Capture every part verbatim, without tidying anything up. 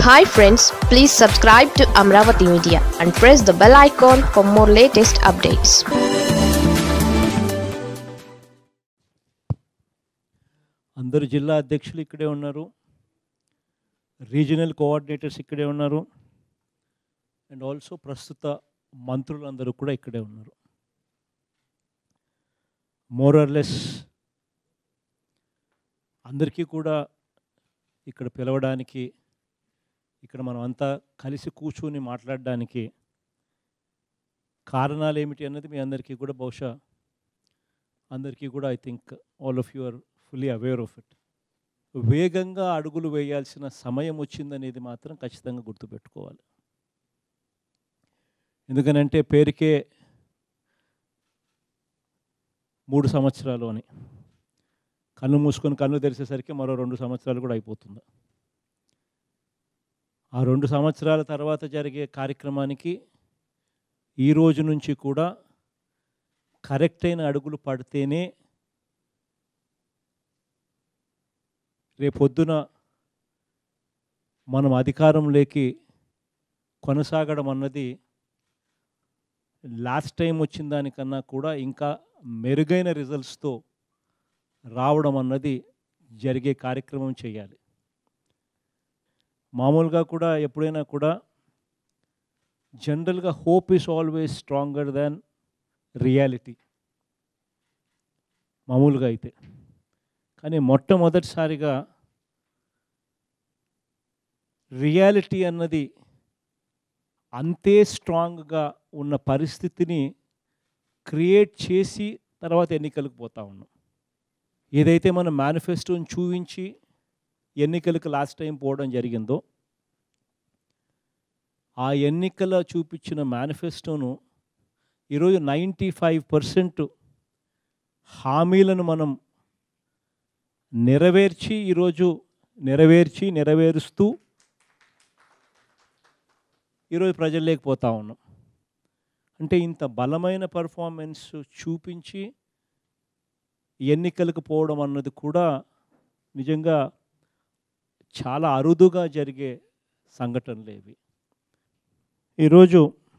Hi friends, please subscribe to Amaravathi Media and press the bell icon for more latest updates. అందరు జిల్లా అధ్యక్షులు ఇక్కడే ఉన్నారు, regional coordinators ఇక్కడే ఉన్నారు, అండ్ ఆల్సో ప్రస్తుత మంత్రులందరూ కూడా ఇక్కడే ఉన్నారు. మోర్ ఆర్ లెస్ అందరికీ కూడా ఇక్కడ పిలవడానికి, ఇక్కడ మనం అంతా కలిసి కూర్చుని మాట్లాడడానికి కారణాలు ఏమిటి అన్నది మీ అందరికీ కూడా బహుశా అందరికీ కూడా I think all of you are fully aware of it. వేగంగా అడుగులు వేయాల్సిన సమయం వచ్చిందనేది మాత్రం ఖచ్చితంగా గుర్తుపెట్టుకోవాలి. ఎందుకనంటే పేరుకే మూడు సంవత్సరాలు అని, కన్ను మూసుకొని కన్ను తెరిచేసరికి మరో రెండు సంవత్సరాలు కూడా అయిపోతుంది. ఆ రెండు సంవత్సరాల తర్వాత జరిగే కార్యక్రమానికి ఈ రోజు నుంచి కూడా కరెక్ట్ అయిన అడుగులు పడితేనే రేపొద్దున మనం అధికారంలోకి కొనసాగడం అన్నది లాస్ట్ టైం వచ్చిన దానికన్నా కూడా ఇంకా మెరుగైన రిజల్ట్స్తో రావడం అన్నది జరిగే కార్యక్రమం చేయాలి. మామూలుగా కూడా ఎప్పుడైనా కూడా జనరల్గా hope is always stronger than reality మామూలుగా అయితే. కానీ మొట్టమొదటిసారిగా రియాలిటీ అన్నది అంతే స్ట్రాంగ్గా ఉన్న పరిస్థితిని క్రియేట్ చేసి తర్వాత ఎన్నికలకు పోతా ఉన్నాం. ఏదైతే మనం మేనిఫెస్టోని చూపించి ఎన్నికలకు లాస్ట్ టైం పోవడం జరిగిందో, ఆ ఎన్నికల చూపించిన మేనిఫెస్టోను ఈరోజు నైంటీ ఫైవ్ పర్సెంట్ హామీలను మనం నెరవేర్చి ఈరోజు నెరవేర్చి నెరవేరుస్తూ ఈరోజు ప్రజల్లోకి పోతా ఉన్నాం. అంటే ఇంత బలమైన పర్ఫార్మెన్స్ చూపించి ఎన్నికలకు పోవడం అన్నది కూడా నిజంగా చాలా అరుదుగా జరిగే సంఘటనలు ఇవి. ఈరోజు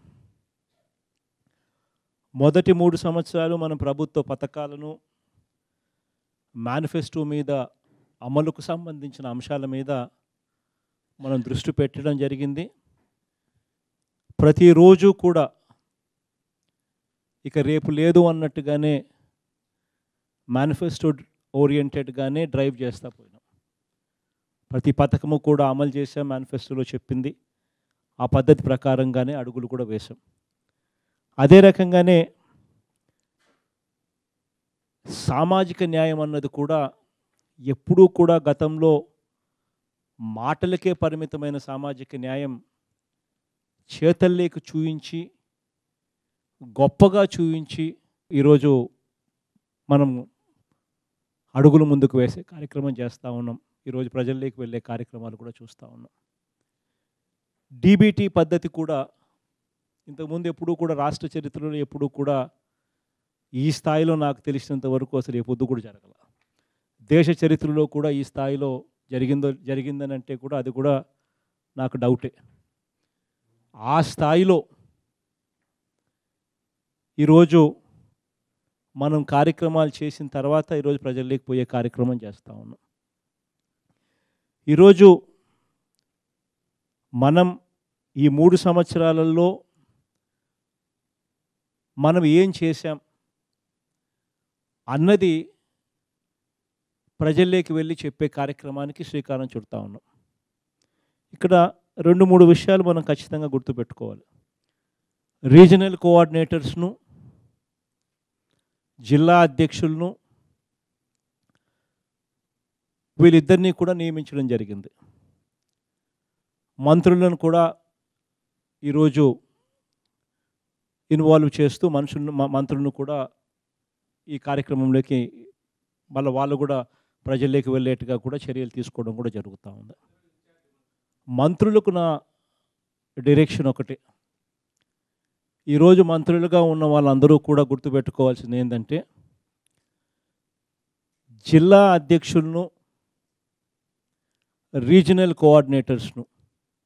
మొదటి మూడు సంవత్సరాలు మనం ప్రభుత్వ పథకాలను, మేనిఫెస్టో మీద, అమలుకు సంబంధించిన అంశాల మీద మనం దృష్టి పెట్టడం జరిగింది. ప్రతిరోజు కూడా ఇక రేపు లేదు అన్నట్టుగానే మేనిఫెస్టో ఓరియంటెడ్గానే డ్రైవ్ చేస్తూ పోయినాం. ప్రతి పథకము కూడా అమలు చేసాం, మేనిఫెస్టోలో చెప్పింది ఆ పద్ధతి ప్రకారంగానే అడుగులు కూడా వేశాం. అదే రకంగానే సామాజిక న్యాయం అన్నది కూడా ఎప్పుడూ కూడా గతంలో మాటలకే పరిమితమైన సామాజిక న్యాయం చేతల్లేకి చూయించి, గొప్పగా చూయించి ఈరోజు మనం అడుగులు ముందుకు వేసే కార్యక్రమం చేస్తూ ఉన్నాం. ఈరోజు ప్రజల్లోకి వెళ్ళే కార్యక్రమాలు కూడా చూస్తూ ఉన్నాం. డీబీటీ పద్ధతి కూడా ఇంతకుముందు ఎప్పుడూ కూడా రాష్ట్ర చరిత్రలో ఎప్పుడూ కూడా ఈ స్థాయిలో నాకు తెలిసినంత వరకు అసలు ఏ పొద్దు కూడా జరగల. దేశ చరిత్రలో కూడా ఈ స్థాయిలో జరిగిందో జరిగిందని అంటే కూడా అది కూడా నాకు డౌటే. ఆ స్థాయిలో ఈరోజు మనం కార్యక్రమాలు చేసిన తర్వాత ఈరోజు ప్రజల్లోకి పోయే కార్యక్రమం చేస్తూ ఉన్నాం. ఈరోజు మనం ఈ మూడు సంవత్సరాలలో మనం ఏం చేశాం అన్నది ప్రజల్లోకి వెళ్ళి చెప్పే కార్యక్రమానికి శ్రీకారం చుడతా ఉన్నాం. ఇక్కడ రెండు మూడు విషయాలు మనం ఖచ్చితంగా గుర్తుపెట్టుకోవాలి. రీజనల్ కోఆర్డినేటర్స్ను, జిల్లా అధ్యక్షులను వీళ్ళిద్దరినీ కూడా నియమించడం జరిగింది. మంత్రులను కూడా ఈరోజు ఇన్వాల్వ్ చేస్తూ మనుషులను మంత్రులను కూడా ఈ కార్యక్రమంలోకి మళ్ళీ వాళ్ళు కూడా ప్రజల్లోకి వెళ్ళేట్టుగా కూడా చర్యలు తీసుకోవడం కూడా జరుగుతూ ఉంది. మంత్రులకు నా డైరెక్షన్ ఒకటే, ఈరోజు మంత్రులుగా ఉన్న వాళ్ళందరూ కూడా గుర్తుపెట్టుకోవాల్సింది ఏంటంటే, జిల్లా అధ్యక్షులను, రీజనల్ కోఆర్డినేటర్స్ను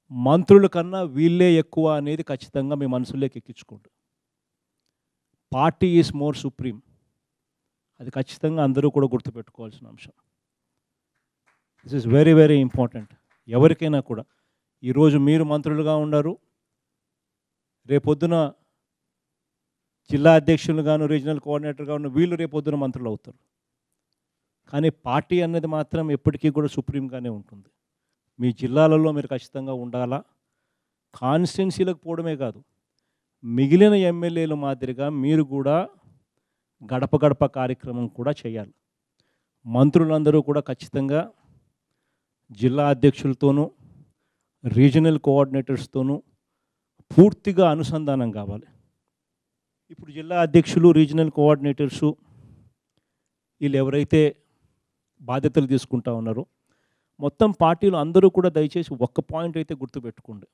మంత్రుల కన్నా వీళ్ళే ఎక్కువ అనేది ఖచ్చితంగా మీ మనసులోకి ఎక్కించుకోండి. Party is more supreme. అది ఖచ్చితంగా అందరూ కూడా గుర్తుపెట్టుకోవాల్సిన అంశం. This is very very important. ఎవరికైనా కూడా ఈరోజు మీరు మంత్రులుగా ఉన్నారు, రేపొద్దున జిల్లా అధ్యక్షులుగాను రీజనల్ కోఆర్డినేటర్గా ఉన్న వీళ్ళు రేపొద్దున మంత్రులు అవుతారు. కానీ పార్టీ అనేది మాత్రం ఎప్పటికీ కూడా సుప్రీంగానే ఉంటుంది. మీ జిల్లాలలో మీరు ఖచ్చితంగా ఉండాలా. కాన్స్టిట్యున్సీలకు పోవడమే కాదు, మిగిలిన ఎమ్మెల్యేల మాదిరిగా మీరు కూడా గడప గడప కార్యక్రమం కూడా చేయాలి. మంత్రులందరూ కూడా ఖచ్చితంగా జిల్లా అధ్యక్షులతోనూ రీజనల్ కోఆర్డినేటర్స్తోనూ పూర్తిగా అనుసంధానం కావాలి. ఇప్పుడు జిల్లా అధ్యక్షులు రీజనల్ కోఆర్డినేటర్సు వీళ్ళు ఎవరైతే బాధ్యతలు తీసుకుంటా ఉన్నారో మొత్తం పార్టీలు అందరూ కూడా దయచేసి ఒక్క పాయింట్ అయితే గుర్తుపెట్టుకోండి.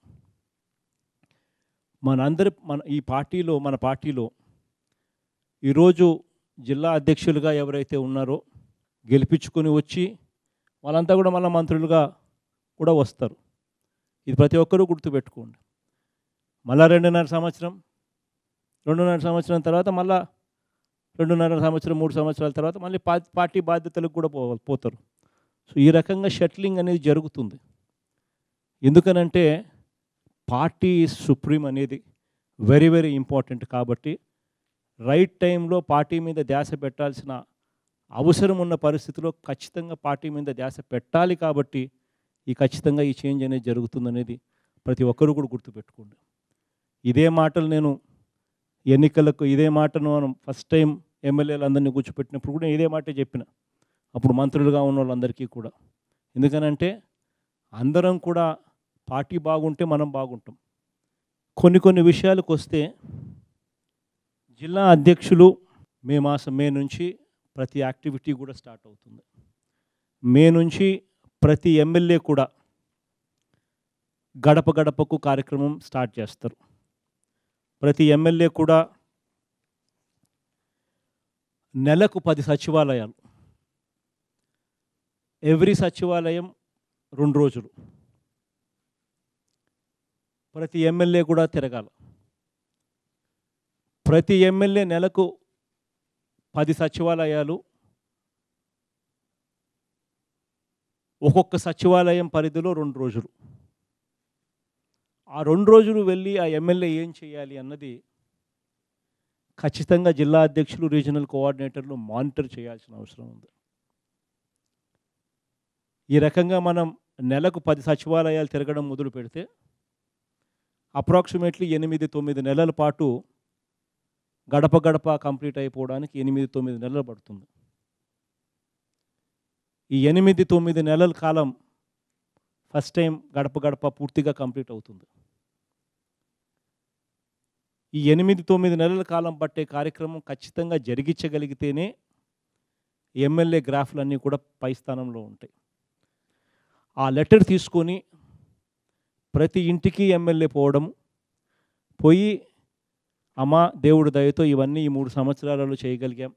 మనందరి మన ఈ పార్టీలో మన పార్టీలో ఈరోజు జిల్లా అధ్యక్షులుగా ఎవరైతే ఉన్నారో గెలిపించుకొని వచ్చి వాళ్ళంతా కూడా మళ్ళీ మంత్రులుగా కూడా వస్తారు. ఇది ప్రతి ఒక్కరూ గుర్తుపెట్టుకోండి. మళ్ళా రెండున్నర సంవత్సరం రెండున్నర సంవత్సరం తర్వాత మళ్ళా రెండున్నర సంవత్సరం మూడు సంవత్సరాల తర్వాత మళ్ళీ పార్టీ బాధ్యతలకు కూడా పో పోతారు సో ఈ రకంగా షట్లింగ్ అనేది జరుగుతుంది. ఎందుకనంటే పార్టీ సుప్రీం అనేది వెరీ వెరీ ఇంపార్టెంట్. కాబట్టి రైట్ టైంలో పార్టీ మీద ధ్యాస పెట్టాల్సిన అవసరం ఉన్న పరిస్థితిలో ఖచ్చితంగా పార్టీ మీద ధ్యాస పెట్టాలి. కాబట్టి ఈ ఖచ్చితంగా ఈ చేంజ్ అనేది జరుగుతుందనేది ప్రతి ఒక్కరూ కూడా గుర్తుపెట్టుకోండి. ఇదే మాటలు నేను ఎన్నికలకు ఇదే మాటను మనం ఫస్ట్ టైం ఎమ్మెల్యేలు అందరినీ కూర్చోపెట్టినప్పుడు కూడా ఇదే మాటే చెప్పిన, అప్పుడు మంత్రులుగా ఉన్న వాళ్ళందరికీ కూడా. ఎందుకనంటే అందరం కూడా పార్టీ బాగుంటే మనం బాగుంటాం. కొన్ని కొన్ని విషయాలకు వస్తే జిల్లా అధ్యక్షులు మే మాసం మే నుంచి ప్రతి యాక్టివిటీ కూడా స్టార్ట్ అవుతుంది. మే నుంచి ప్రతి ఎమ్మెల్యే కూడా గడప గడపకు కార్యక్రమం స్టార్ట్ చేస్తారు. ప్రతి ఎమ్మెల్యే కూడా నెలకు పది సచివాలయాలు, ఎవ్రీ సచివాలయం రెండు రోజులు ప్రతి ఎమ్మెల్యే కూడా తిరగాలి. ప్రతి ఎమ్మెల్యే నెలకు పది సచివాలయాలు, ఒక్కొక్క సచివాలయం పరిధిలో రెండు రోజులు. ఆ రెండు రోజులు వెళ్ళి ఆ ఎమ్మెల్యే ఏం చేయాలి అన్నది ఖచ్చితంగా జిల్లా అధ్యక్షులు రీజనల్ కోఆర్డినేటర్లు మానిటర్ చేయాల్సిన అవసరం ఉంది. ఈ రకంగా మనం నెలకు పది సచివాలయాలు తిరగడం మొదలు పెడితే అప్రాక్సిమేట్లీ ఎనిమిది తొమ్మిది నెలల పాటు గడప గడప కంప్లీట్ అయిపోవడానికి ఎనిమిది తొమ్మిది నెలలు పడుతుంది. ఈ ఎనిమిది తొమ్మిది నెలల కాలం ఫస్ట్ టైం గడప గడప పూర్తిగా కంప్లీట్ అవుతుంది. ఈ ఎనిమిది తొమ్మిది నెలల కాలం పట్టే కార్యక్రమం ఖచ్చితంగా జరిగించగలిగితేనే ఎమ్మెల్యే గ్రాఫ్లన్నీ కూడా పై స్థానంలో ఉంటాయి. ఆ లెటర్ తీసుకొని ప్రతి ఇంటికి ఎమ్మెల్యే పోవడం, పోయి అమ్మ దేవుడి దయతో ఇవన్నీ ఈ మూడు సంవత్సరాలలో చేయగలిగాం,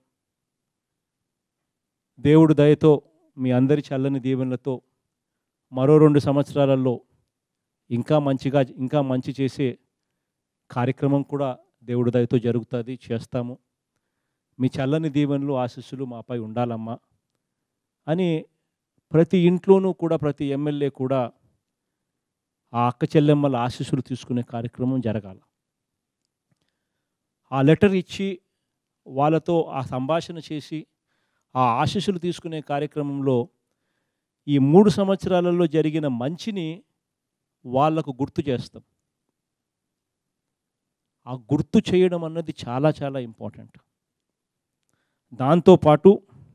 దేవుడి దయతో మీ అందరి చల్లని దీవెనలతో మరో రెండు సంవత్సరాలలో ఇంకా మంచిగా ఇంకా మంచి చేసే కార్యక్రమం కూడా దేవుడి దయతో జరుగుతుంది, చేస్తాము, మీ చల్లని దీవెనలు ఆశీస్సులు మాపై ఉండాలమ్మా అని ప్రతి ఇంట్లోనూ కూడా ప్రతి ఎమ్మెల్యే కూడా ఆ అక్క చెల్లెమ్మల ఆశీస్సులు తీసుకునే కార్యక్రమం జరగాలి. ఆ లెటర్ ఇచ్చి వాళ్ళతో ఆ సంభాషణ చేసి ఆ ఆశీస్సులు తీసుకునే కార్యక్రమంలో ఈ మూడు సంవత్సరాలలో జరిగిన మంచిని వాళ్లకు గుర్తు చేస్తాం. ఆ గుర్తు చేయడం అన్నది చాలా చాలా ఇంపార్టెంట్. దాంతోపాటు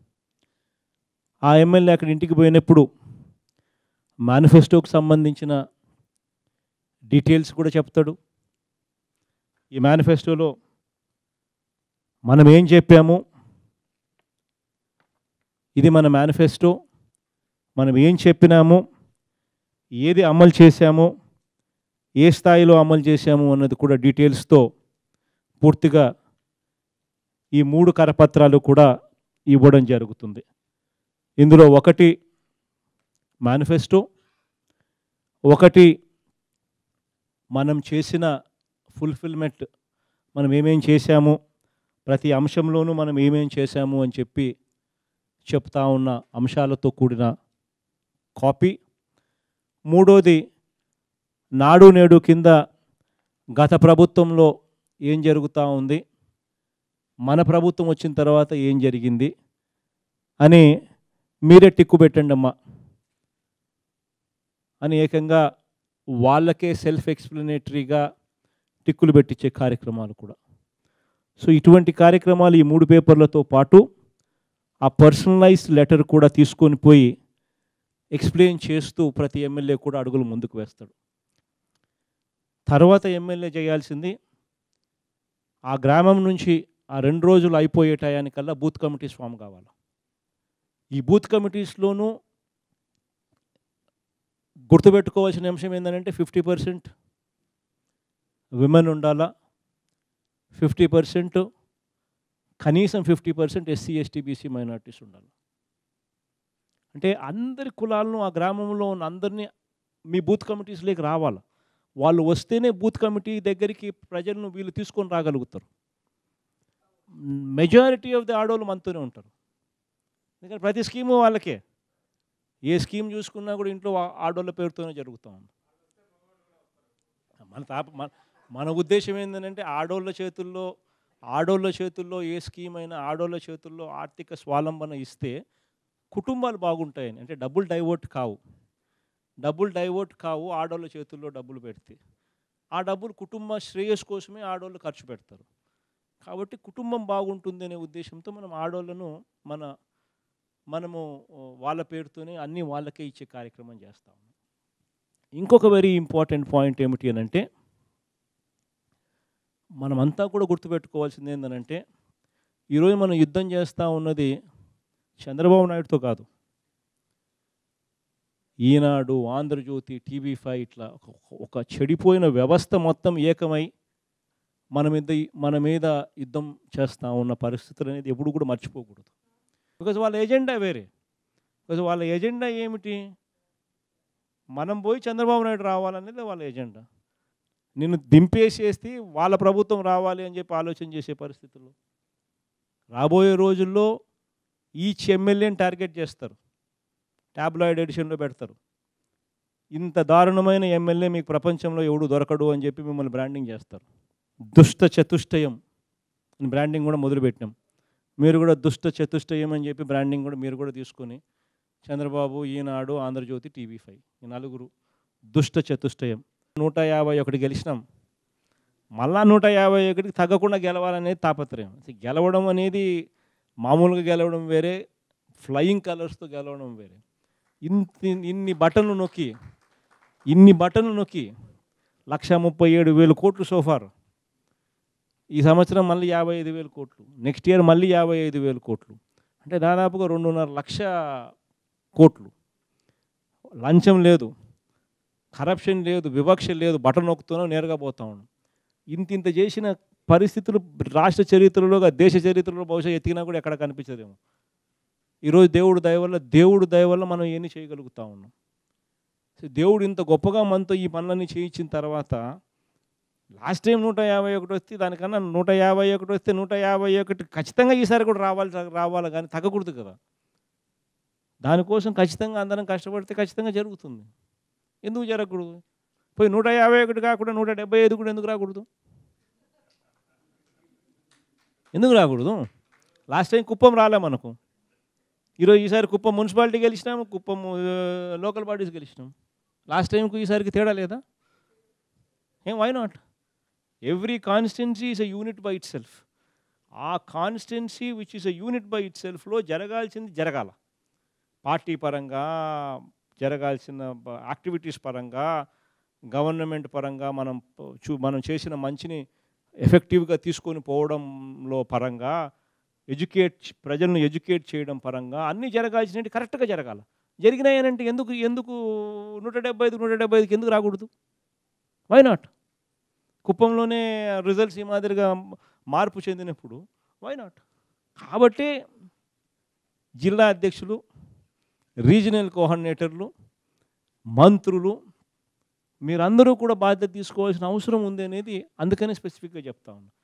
ఆ ఎమ్మెల్యే అక్కడ ఇంటికి పోయినప్పుడు మేనిఫెస్టోకి సంబంధించిన డీటెయిల్స్ కూడా చెప్తాడు. ఈ మేనిఫెస్టోలో మనం ఏం చెప్పాము, ఇది మన మేనిఫెస్టో, మనం ఏం చెప్పినాము, ఏది అమలు చేశామో, ఏ స్థాయిలో అమలు చేశాము అన్నది కూడా డీటెయిల్స్తో పూర్తిగా ఈ మూడు కరపత్రాలు కూడా ఇవ్వడం జరుగుతుంది. ఇందులో ఒకటి మేనిఫెస్టో, ఒకటి మనం చేసిన ఫుల్ఫిల్మెంట్, మనం ఏమేం చేశాము, ప్రతి అంశంలోనూ మనం ఏమేం చేశాము అని చెప్పి చెప్తా ఉన్న అంశాలతో కూడిన కాపీ. మూడోది నాడు నేడు కింద గత ప్రభుత్వంలో ఏం జరుగుతూ ఉంది, మన ప్రభుత్వం వచ్చిన తర్వాత ఏం జరిగింది అని మీరే టిక్కు పెట్టండి అమ్మా అని ఏకంగా వాళ్ళకే సెల్ఫ్ ఎక్స్ప్లెనేటరీగా టిక్కులు పెట్టించే కార్యక్రమాలు కూడా. సో ఇటువంటి కార్యక్రమాలు ఈ మూడు పేపర్లతో పాటు ఆ పర్సనలైజ్డ్ లెటర్ కూడా తీసుకొని పోయి ఎక్స్ప్లెయిన్ చేస్తూ ప్రతి ఎమ్మెల్యే కూడా అడుగులు ముందుకు వేస్తాడు. తర్వాత ఎమ్మెల్యే చేయాల్సింది ఆ గ్రామం నుంచి ఆ రెండు రోజులు అయిపోయే టయానికల్లా బూత్ కమిటీస్ ఫామ్ కావాలి. ఈ బూత్ కమిటీస్లోనూ గుర్తుపెట్టుకోవాల్సిన అంశం ఏంటంటే ఫిఫ్టీ పర్సెంట్ విమెన్ ఉండాలా, ఫిఫ్టీ పర్సెంట్ కనీసం fifty percent SC ST BC minorities ఉండాలి. అంటే అందరి కులాలను ఆ గ్రామంలో ఉన్న అందరినీ మీ బూత్ కమిటీస్లోకి రావాలి. వాళ్ళు వస్తేనే బూత్ కమిటీ దగ్గరికి ప్రజలను వీళ్ళు తీసుకొని రాగలుగుతారు. మెజారిటీ ఆఫ్ ది ఆడవాళ్ళు మనతోనే ఉంటారు. ఎందుకంటే ప్రతి స్కీము వాళ్ళకే, ఏ స్కీమ్ చూసుకున్నా కూడా ఇంట్లో ఆడవాళ్ళ పేరుతోనే జరుగుతూ ఉంది. మన తాప మన మన ఉద్దేశం ఏంటంటే ఆడవాళ్ళ చేతుల్లో ఆడవాళ్ళ చేతుల్లో ఏ స్కీమ్ అయినా ఆడవాళ్ళ చేతుల్లో ఆర్థిక స్వావలంబన ఇస్తే కుటుంబాలు బాగుంటాయని. అంటే డబ్బులు డైవర్ట్ కావు, డబ్బులు డైవర్ట్ కావు ఆడవాళ్ళ చేతుల్లో డబ్బులు పెడితే. ఆ డబ్బులు కుటుంబ శ్రేయస్సు కోసమే ఆడవాళ్ళు ఖర్చు పెడతారు. కాబట్టి కుటుంబం బాగుంటుంది అనే ఉద్దేశంతో మనం ఆడవాళ్ళను మన మనము వాళ్ళ పేరుతోనే అన్నీ వాళ్ళకే ఇచ్చే కార్యక్రమం చేస్తాము. ఇంకొక వెరీ ఇంపార్టెంట్ పాయింట్ ఏమిటి అని అంటే, మనమంతా కూడా గుర్తుపెట్టుకోవాల్సింది ఏంటంటే, ఈరోజు మనం యుద్ధం చేస్తూ ఉన్నది చంద్రబాబు నాయుడుతో కాదు. ఈనాడు, ఆంధ్రజ్యోతి, టీవీ ఫైవ్ ఇట్లా ఒక చెడిపోయిన వ్యవస్థ మొత్తం ఏకమై మన మీద మన మీద యుద్ధం చేస్తూ ఉన్న పరిస్థితులు అనేది ఎప్పుడు కూడా మర్చిపోకూడదు. బికాజ్ వాళ్ళ ఎజెండా వేరే. బికాజ్ వాళ్ళ ఎజెండా ఏమిటి, మనం పోయి చంద్రబాబు నాయుడు రావాలనేది వాళ్ళ ఎజెండా. నిన్ను దింపేసేసి వాళ్ళ ప్రభుత్వం రావాలి అని చెప్పి ఆలోచన చేసే పరిస్థితుల్లో రాబోయే రోజుల్లో ఈచ్ ఎమ్మెల్యేని టార్గెట్ చేస్తారు, ట్యాబ్లాయిడ్ ఎడిషన్లో పెడతారు. ఇంత దారుణమైన ఎమ్మెల్యే మీకు ప్రపంచంలో ఎవడు దొరకడు అని చెప్పి మిమ్మల్ని బ్రాండింగ్ చేస్తారు. దుష్ట చతుష్టయం అని బ్రాండింగ్ కూడా మొదలుపెట్టినాం. మీరు కూడా దుష్ట చతుష్టయం అని చెప్పి బ్రాండింగ్ కూడా మీరు కూడా తీసుకొని చంద్రబాబు, ఈనాడు, ఆంధ్రజ్యోతి, టీవీ ఫైవ్ ఈ నలుగురు దుష్ట చతుష్టయం. నూట యాభై ఒకటి గెలిచినాం, మళ్ళా నూట యాభై ఒకటికి తగ్గకుండా గెలవాలనేది తాపత్రయం. గెలవడం అనేది మామూలుగా గెలవడం వేరే, ఫ్లయింగ్ కలర్స్తో గెలవడం వేరే. ఇంత ఇన్ని బటన్లు నొక్కి ఇన్ని బటన్లు నొక్కి లక్ష ముప్పై ఏడు వేలు కోట్లు సోఫార్. ఈ సంవత్సరం మళ్ళీ యాభై ఐదు వేలు కోట్లు, నెక్స్ట్ ఇయర్ మళ్ళీ యాభై ఐదు వేలు కోట్లు, అంటే దాదాపుగా రెండున్నర లక్ష కోట్లు. లంచం లేదు, కరప్షన్ లేదు, వివక్ష లేదు, బటన్ నొక్కుతూనే నేరుగా పోతా ఉన్నాం. ఇంత ఇంత చేసిన పరిస్థితులు రాష్ట్ర చరిత్రలో, దేశ చరిత్రలో బహుశా ఎత్తికినా కూడా ఎక్కడ కనిపించదేమో. ఈరోజు దేవుడు దయ వల్ల దేవుడు దయ వల్ల మనం ఎన్ని చేయగలుగుతూ ఉన్నాం. దేవుడు ఇంత గొప్పగా మనతో ఈ పనులన్నీ చేయించిన తర్వాత లాస్ట్ టైం నూట యాభై ఒకటి వస్తే దానికన్నా నూట యాభై ఒకటి వస్తే నూట యాభై ఒకటి ఖచ్చితంగా ఈసారి కూడా రావాలి రావాలి కానీ తగ్గకూడదు కదా. దానికోసం ఖచ్చితంగా అందరం కష్టపడితే ఖచ్చితంగా జరుగుతుంది. ఎందుకు జరగకూడదు? పోయి నూట యాభై ఒకటి కాకుండా నూట డెబ్బై ఐదు కూడా ఎందుకు రాకూడదు? ఎందుకు రాకూడదు? లాస్ట్ టైం కుప్పం రాలే మనకు, ఈరోజు ఈసారి కుప్పం మున్సిపాలిటీ గెలిచినాము, కుప్పం లోకల్ బాడీస్ గెలిచినాం. లాస్ట్ టైంకు ఈసారికి తేడా లేదా? ఏం why not? Every constituency is a unit by itself. ఆ constituency which is a unit by ఇట్ సెల్ఫ్లో జరగాల్సింది జరగాల. పార్టీ పరంగా జరగాల్సిన యాక్టివిటీస్ పరంగా, గవర్నమెంట్ పరంగా మనం చూ మనం చేసిన మంచిని ఎఫెక్టివ్గా తీసుకొని పోవడంలో పరంగా, ఎడ్యుకేట్ ప్రజలను ఎడ్యుకేట్ చేయడం పరంగా అన్నీ జరగాల్సినవి కరెక్ట్గా జరగాలి. జరిగినాయనంటే ఎందుకు ఎందుకు నూట డెబ్బై ఐదు నూట డెబ్బై ఐదుకి ఎందుకు రాకూడదు? Why not? కుప్పంలోనే రిజల్ట్స్ ఈ మాదిరిగా మార్పు చెందినప్పుడు వై నాట్? కాబట్టి జిల్లా అధ్యక్షులు, రీజనల్ కోఆర్డినేటర్లు, మంత్రులు, మీరందరూ కూడా బాధ్యత తీసుకోవాల్సిన అవసరం ఉంది అనేది అందుకనే స్పెసిఫిక్గా చెప్తా ఉన్నాను.